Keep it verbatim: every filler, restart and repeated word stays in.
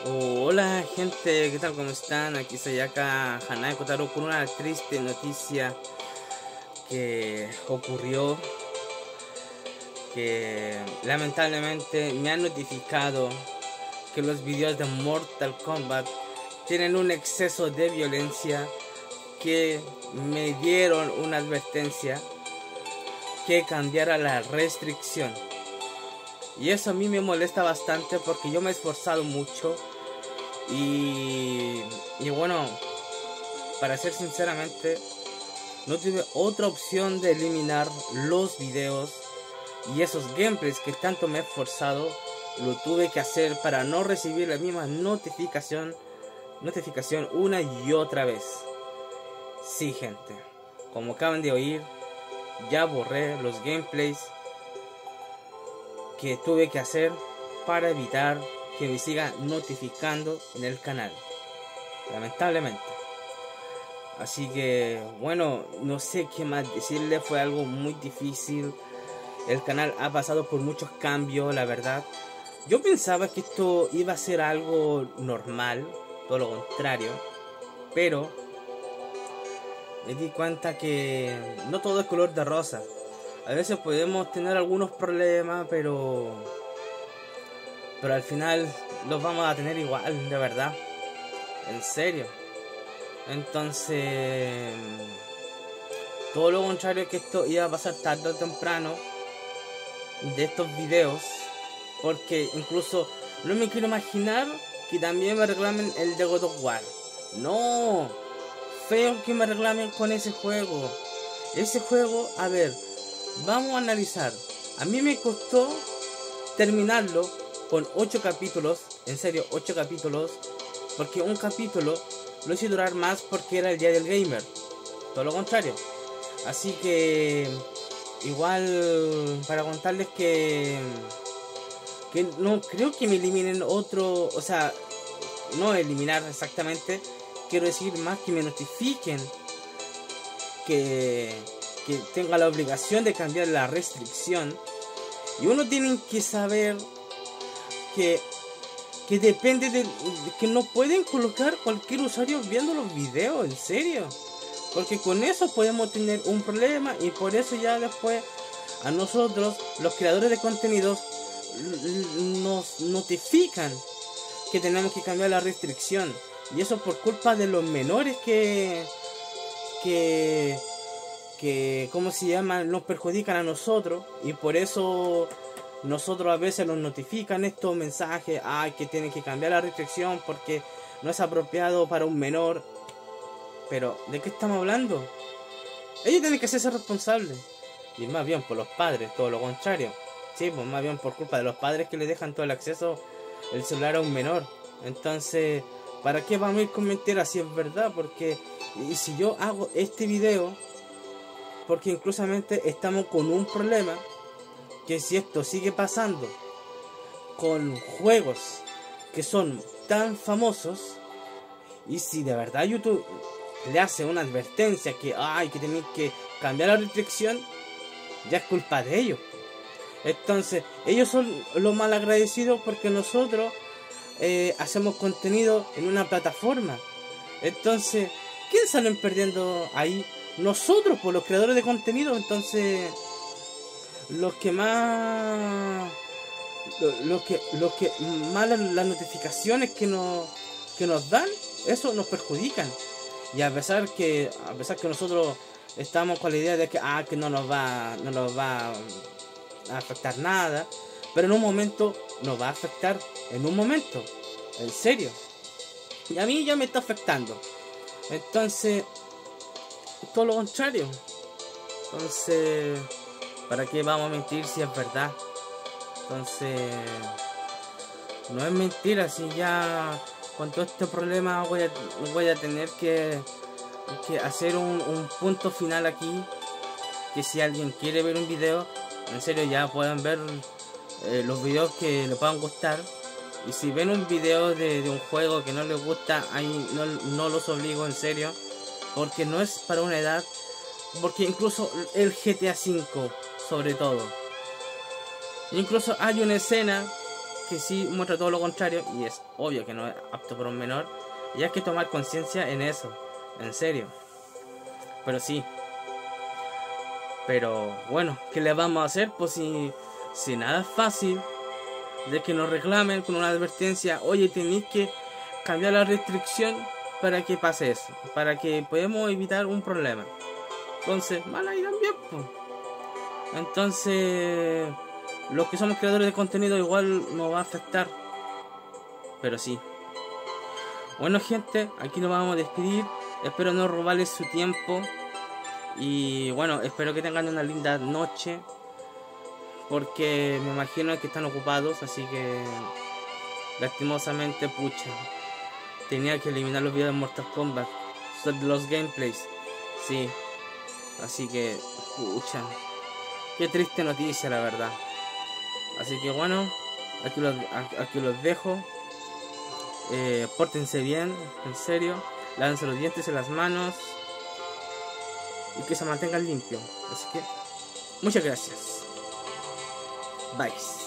Hola gente, ¿qué tal? ¿Cómo están? Aquí Sayaka Hanae Kotaro con una triste noticia que ocurrió, que lamentablemente me han notificado que los videos de Mortal Kombat tienen un exceso de violencia, que me dieron una advertencia que cambiara la restricción. Y eso a mí me molesta bastante porque yo me he esforzado mucho y, y bueno, para ser sinceramente, no tuve otra opción de eliminar los videos y esos gameplays que tanto me he esforzado. Lo tuve que hacer para no recibir la misma notificación, notificación una y otra vez. Sí, gente, como acaban de oír, ya borré los gameplays que tuve que hacer para evitar que me siga notificando en el canal, lamentablemente. Así que bueno, no sé qué más decirle, fue algo muy difícil. El canal ha pasado por muchos cambios, la verdad. Yo pensaba que esto iba a ser algo normal, todo lo contrario, pero me di cuenta que no todo es color de rosa. A veces podemos tener algunos problemas, pero pero al final los vamos a tener igual, de verdad, en serio. Entonces, todo lo contrario, que esto iba a pasar tarde o temprano de estos videos, porque incluso no me quiero imaginar que también me reclamen el de God of War. No, feo que me reclamen con ese juego. Ese juego, a ver, vamos a analizar. A mí me costó terminarlo con ocho capítulos. En serio, ocho capítulos. Porque un capítulo lo hice durar más porque era el día del gamer. Todo lo contrario. Así que igual, para contarles que que no creo que me eliminen otro. O sea, no eliminar exactamente, quiero decir más que me notifiquen que que tenga la obligación de cambiar la restricción. Y uno tiene que saber que que depende de que no pueden colocar cualquier usuario viendo los videos, en serio, porque con eso podemos tener un problema. Y por eso ya después a nosotros, los creadores de contenidos, nos notifican que tenemos que cambiar la restricción. Y eso por culpa de los menores que que que, ¿cómo se llama?, nos perjudican a nosotros. Y por eso nosotros a veces nos notifican estos mensajes, ay, que tienen que cambiar la restricción porque no es apropiado para un menor. Pero, ¿de qué estamos hablando? Ellos tienen que hacerse responsables. Y más bien por los padres, todo lo contrario. Sí, pues más bien por culpa de los padres que le dejan todo el acceso, el celular a un menor. Entonces, ¿para qué vamos a ir con mentiras si es verdad? Porque, y si yo hago este video, porque inclusamente estamos con un problema, que si esto sigue pasando con juegos que son tan famosos, y si de verdad YouTube le hace una advertencia que hay que tener que cambiar la restricción, ya es culpa de ellos. Entonces ellos son los mal agradecidos porque nosotros eh, hacemos contenido en una plataforma. Entonces, ¿quién salen perdiendo ahí? Nosotros, por los creadores de contenido. Entonces, los que más los que los que más las notificaciones que nos que nos dan, eso nos perjudican. Y a pesar que a pesar que nosotros estamos con la idea de que ah que no nos va no nos va a afectar nada, pero en un momento nos va a afectar, en un momento, en serio. Y a mí ya me está afectando. Entonces, todo lo contrario. Entonces, ¿para qué vamos a mentir si es verdad? Entonces, no es mentira. Si ya con todo este problema voy a, voy a tener que, que hacer un, un punto final aquí. Que si alguien quiere ver un video, en serio ya pueden ver eh, los videos que les puedan gustar. Y si ven un video de, de un juego que no les gusta, ahí no, no los obligo, en serio, porque no es para una edad. Porque incluso el G T A cinco, sobre todo, incluso hay una escena que sí muestra todo lo contrario, y es obvio que no es apto para un menor, y hay que tomar conciencia en eso, en serio. Pero sí. Pero bueno, ¿qué le vamos a hacer? Pues si, si nada es fácil de que nos reclamen con una advertencia, oye, tenéis que cambiar la restricción para que pase eso, para que podamos evitar un problema. Entonces, mal ahí también, pues. Entonces, los que somos creadores de contenido igual nos va a afectar. Pero sí. Bueno, gente, aquí nos vamos a despedir. Espero no robarles su tiempo. Y bueno, espero que tengan una linda noche. Porque me imagino que están ocupados. Así que, lastimosamente, pucha, tenía que eliminar los videos de Mortal Kombat, los gameplays. Sí. Así que, pucha, qué triste noticia, la verdad. Así que bueno, aquí los, aquí los dejo. Eh, pórtense bien, en serio. Lávense los dientes y las manos. Y que se mantengan limpios. Así que, muchas gracias. Bye.